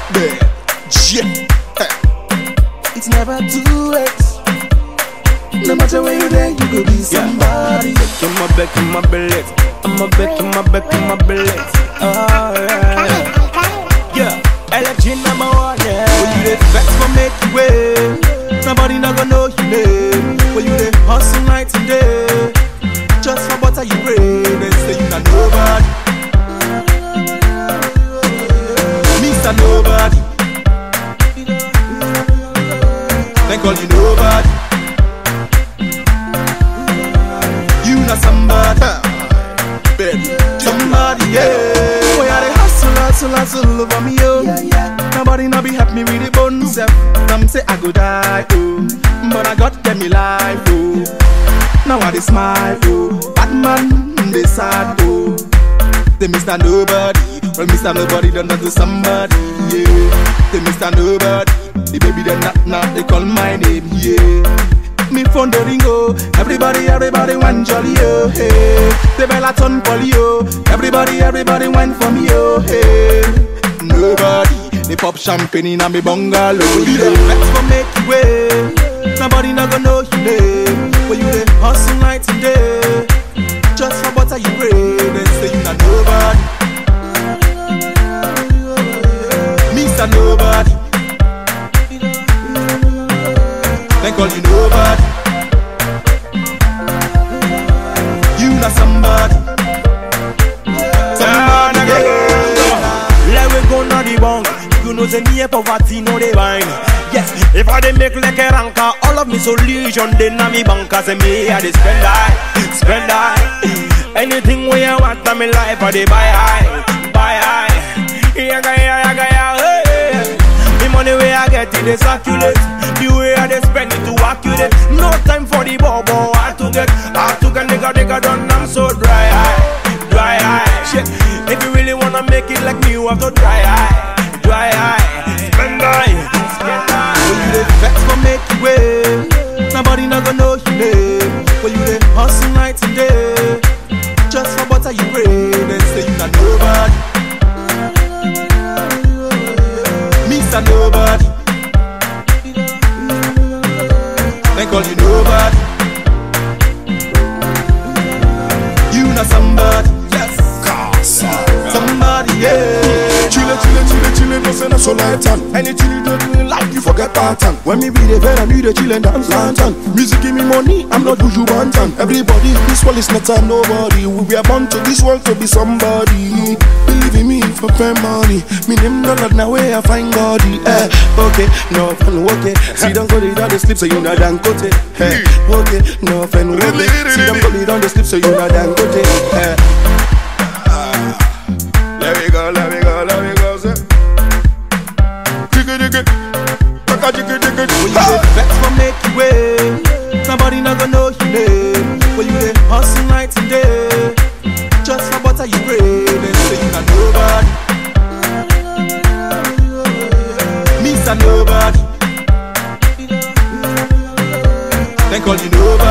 It's never too late. No matter where you're there, you could be somebody. In my back, in my belly. I'm a back, in my back, in my belly. Oh yeah. LXG number one, yeah. When you dey flex for make you way, nobody not gonna know you name. When you dey hustle night and day, just for butter you pray. They say you not nobody. Mr. Nobody. They call you nobody. You not somebody. Somebody, yeah. Boy, I dey hustle over me, yo. Nobody not be happy with the bone self. Some say I go die, oh, but I got them me life, oh. Now I dey smile, oh. Bad man, they sad, oh. They Mr. Nobody. Well, Mr. Nobody done that to somebody, yeah. They Mr. Nobody. The baby they not, they call my name, yeah. Me phone the ringo. Everybody went jolly, oh, hey. The bella turn poly, oh. Everybody went for me, oh, hey. Nobody, they pop champagne in a me bungalow. You dey flex for make you way. Nobody not gonna know you name. When you dey hustle night and day, just for butter you pray. They say you not nobody. Mr. Nobody. They call you nobody. You not somebody. Somebody, yeah. Let we go na the bank. You know the near poverty no the wine. Yes, if I dey make like a ranker, all of me solution they na me banker. Say me I dey spend high. Anything where I want in my life I dey buy high. Hey. The money where I get it, they circulate. The way I they spend it to accurate. No time for the bobo. Hard to get nigga done. I'm so dry eye. Shit. If you really wanna make it like me, you have to dry eye. Spend high. When you dey flex for make you way, nobody not gonna know you name. When you dey hustle night and day, just for butter you pray. They say you not nobody. Mr. Nobody. They call you nobody. You not somebody. Yes. Somebody, yeah. Chillin', no say no so light on. Anything you do in life, you forget pattern. When me be the bed and you the chillin' dance lantern. Music give me money, I'm not who you want. Everybody, this world is not a nobody. We were born to this world to be somebody. Believe in me for fair money. Me name no not now where I find God. Okay, no fun, okay. See don't go down the slip so you not down kote. Okay, no fun, okay. See don't go down the slip so you not down kote. Let me go, sir. When you dey flex for make you way, nobody not gonna know you name. When you dey hustle night and day, just for butter you pray. They say you not nobody. Mr. Nobody. They call you nobody.